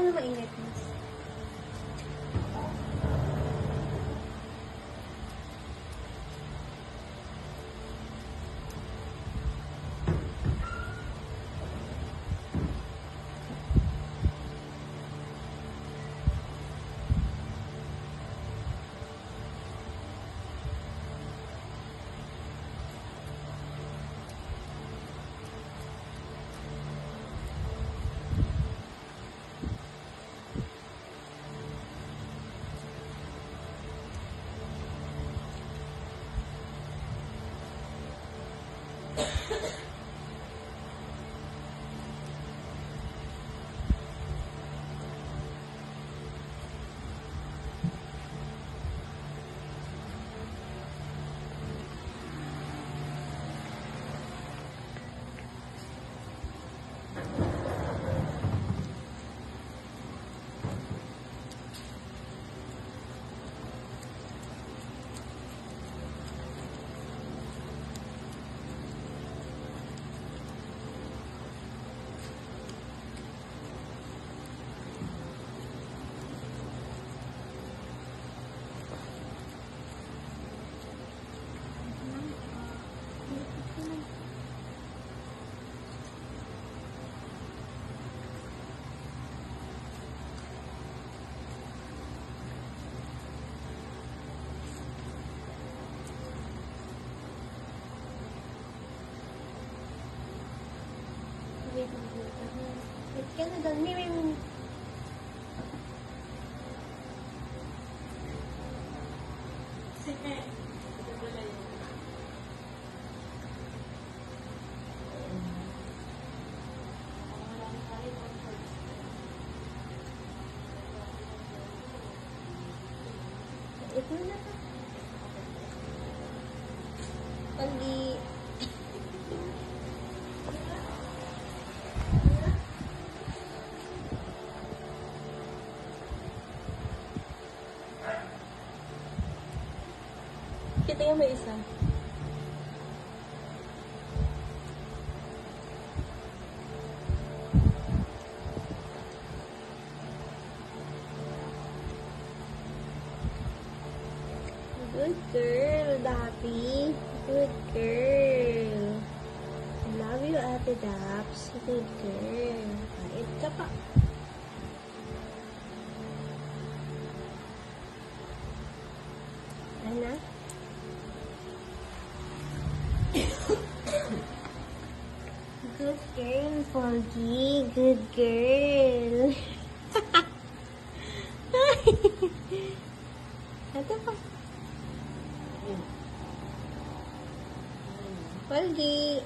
na mainit, miss. Wait ka na doon. May ito na ka. Polgie. Kita yung may isa. Good girl, Daffy. Good girl. I love you, Ate Daps. Good girl. Kait ka pa. Ano? Good girl, Polgie. Good girl. Ito pa. Polgie.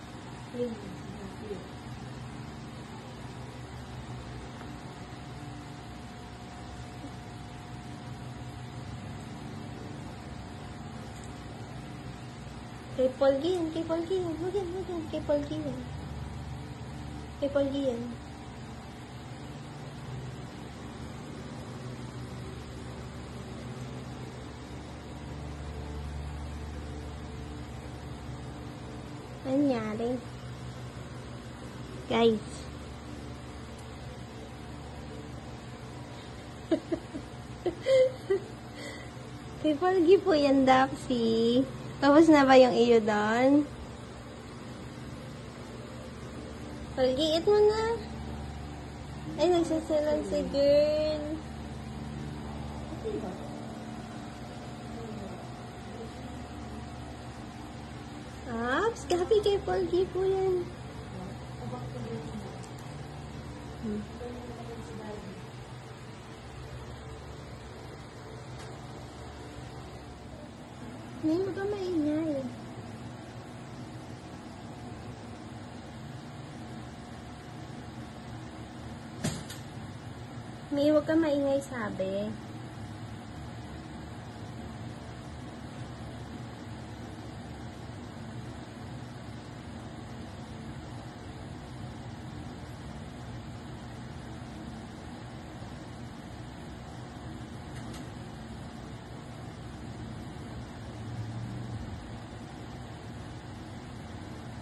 Kay Polgie yan, kay Polgie yan. Huwag yan, kay Polgie yan. Kay Polgie yan. Nangyari. Guys. Kay Polgie po yan, Daffy. Tapos na ba yung iyo doon? Polgie, eat mo na. Ay, nagsasalan si girl. Ops, gabi kay Polgie po yan. May huwag ka maingay. May huwag ka maingay, sabi.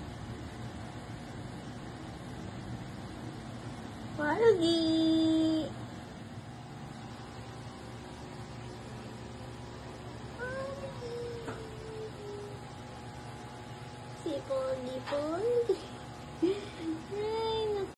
Polgie! Si Polgie, Polgie. Ay,